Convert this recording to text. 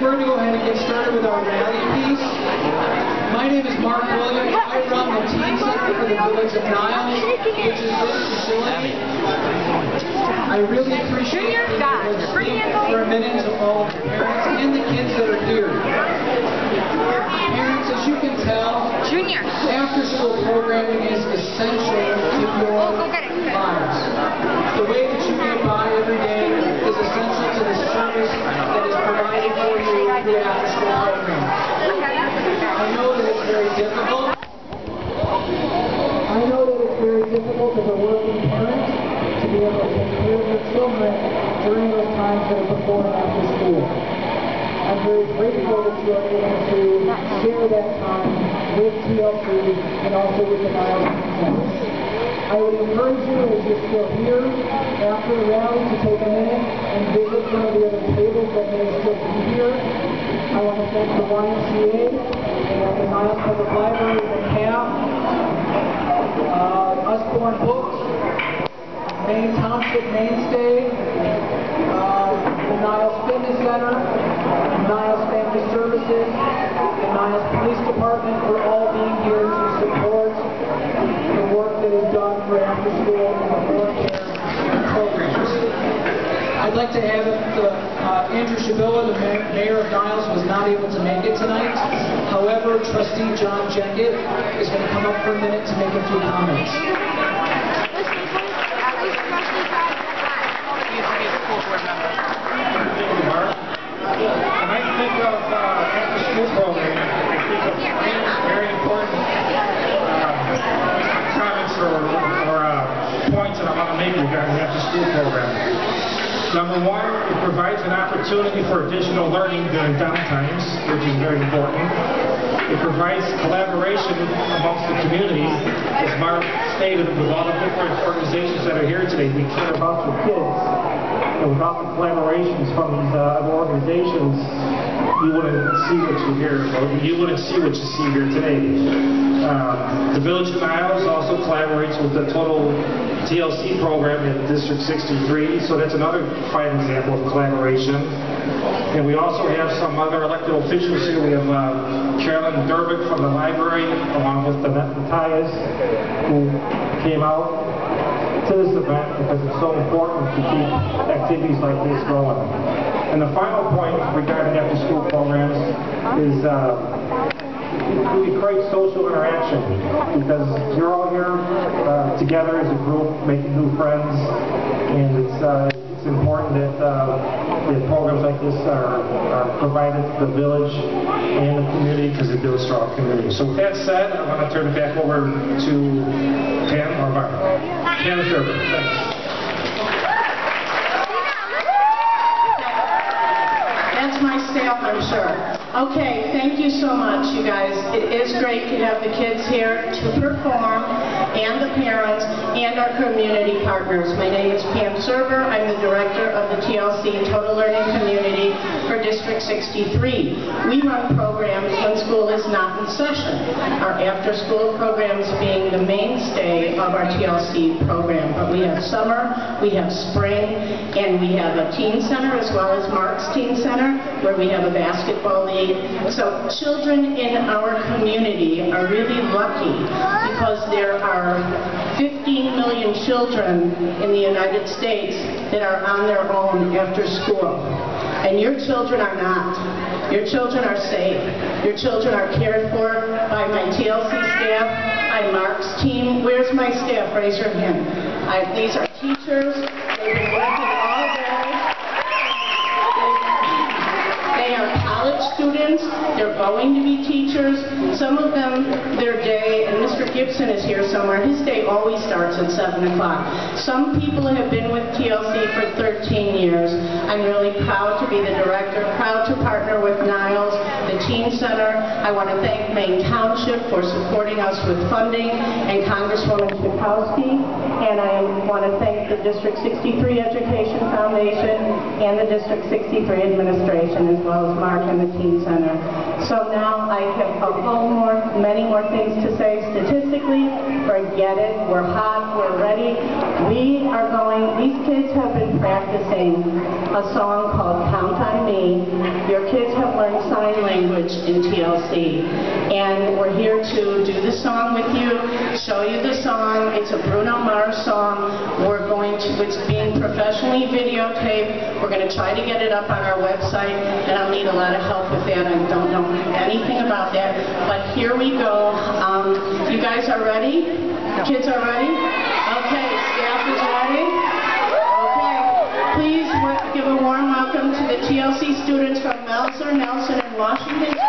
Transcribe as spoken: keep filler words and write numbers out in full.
we're going to go ahead and get started with our rally piece. My name is Mark Williams. I run the Teen Center for the Village of Niles, which is this facility. I really appreciate you speak for a minute to all of the parents and the kids that are here. Parents, as you can tell, after-school programming is essential to your lives. The way that you get by every day is essential to the service that is provided for you through after-school program. I know that it's very difficult. I know that it's very difficult as a working parent to be able to take care of your children during those times that are before and after school. I'm very grateful that you are able to share that time with T L C and also with the Niles Center. I would encourage you, as you're still here, after the rally, to take a minute and visit one of the other tables that may still be here. I want to thank the Y M C A and the Niles Public Library, the C A P, uh, Usborne Books, Maine Township Mainstay, uh, the Niles Fitness Center, Niles Family Services, the Niles Police Department for all being here to support the work that is done for after school and before care programs. I'd like to add that uh, Andrew Shabilla, the mayor, mayor of Niles, was not able to make it tonight. However, Trustee John Jenkett is going to come up for a minute to make a few comments. When I think of uh, after-school program, I think of three very important uh, comments or, or uh, points that I want to make regarding the after-school program. Number one, it provides an opportunity for additional learning during downtimes, which is very important. It provides collaboration amongst the community, as Mark stated, with all the different organizations that are here today. We care about your kids. And without the collaborations from these uh, other organizations, you wouldn't see what you hear, or you wouldn't see what you see here today. Uh, the Village of Niles also collaborates with the total T L C program in District sixty-three, so that's another fine example of collaboration. And we also have some other elected officials here. We have uh, Carolyn Durbick from the library, along with the Matthias, who came out to this event because it's so important to keep activities like this going. And the final point regarding after-school programs is uh, we create social interaction because you're all here uh, together as a group, making new friends, and it's uh, it's important that, uh, that programs like this are, are provided to the village and the community because it builds strong community. So with that said, I'm going to turn it back over to Pam or Mark. Pam Sherber. Thanks. That's my staff, I'm sure. Okay, thank you so much, you guys. It is great to have the kids here to perform, and the parents, and our community partners. My name is Pam Server. I'm the director of the T L C Total Learning Community for District sixty-three. We run programs when school is not in session. Our after-school programs being the mainstay of our T L C program. But we have summer, we have spring, and we have a teen center as well as Mark's Teen Center, where we have a basketball league. So children in our community are really lucky because there are fifteen million children in the United States that are on their own after school. And your children are not. Your children are safe. Your children are cared for by my T L C staff, by Mark's team. Where's my staff? Raise your hand. I, these are teachers. They've been working all day. They are college students. They're going to be teachers. Some of them, their day, and Mister Gibson is here somewhere, his day always starts at seven o'clock. Some people have been with T L C for thirteen years. I'm really proud to be the director, proud to partner with Niles, the Teen Center. I want to thank Maine Township for supporting us with funding, and Congresswoman Schakowsky. And I want to thank the District sixty-three Education Foundation and the District sixty-three administration, as well as Mark and the Teen Center. So now I have a whole more, many more things to say. Statistically, forget it. We're hot. We're ready. We are going, these kids have been practicing a song called Count on Me. Your kids have learned sign language in T L C. And we're here to do the song with you, show you the song. It's a Bruno Mars song. We're going to, it's being professionally videotaped. We're going to try to get it up on our website, and I'll need a lot of help with that. I don't know anything about that. But here we go. Um, you guys are ready? Kids are ready? Okay, staff is ready? Okay. Please give a warm welcome to the T L C students from Melzer, Nelson, and Washington.